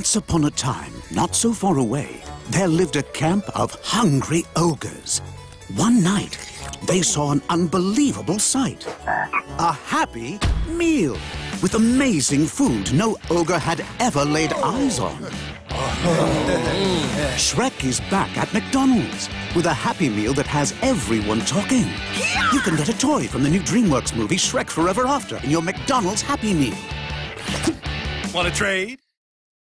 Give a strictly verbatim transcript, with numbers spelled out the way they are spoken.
Once upon a time, not so far away, there lived a camp of hungry ogres. One night, they saw an unbelievable sight. A happy meal with amazing food no ogre had ever laid eyes on. Shrek is back at McDonald's with a Happy Meal that has everyone talking. You can get a toy from the new DreamWorks movie Shrek Forever After in your McDonald's Happy Meal. Want to trade?